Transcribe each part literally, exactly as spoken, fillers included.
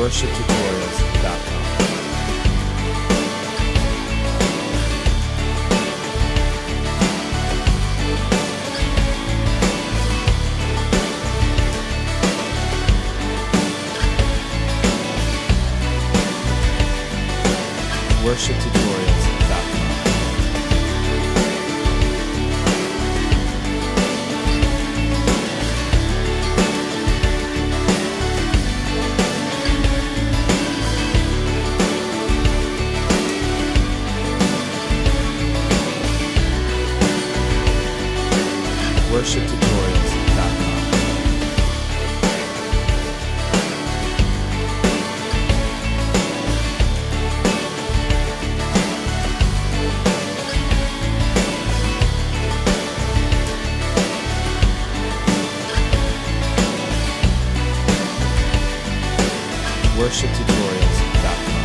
worship tutorials dot com. worship tutorials dot com. worship tutorials dot com. worship tutorials dot com.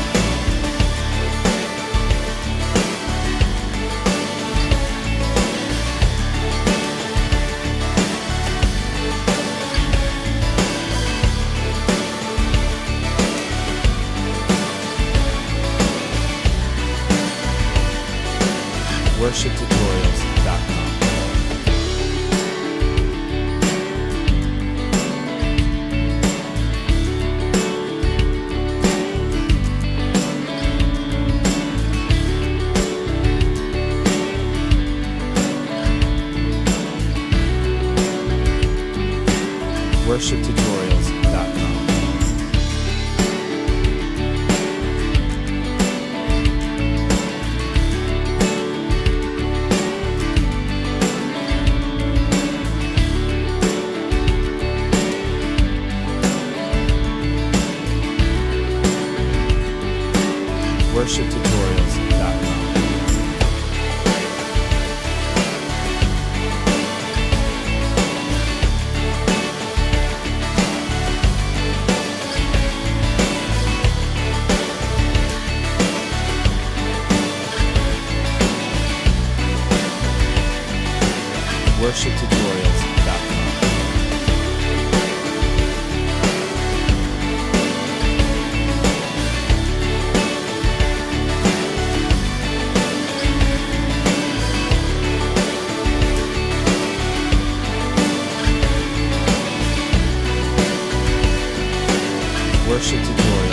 worship tutorials dot com. worship tutorials dot com. worship tutorials dot com. worship tutorials dot com. worship tutorials.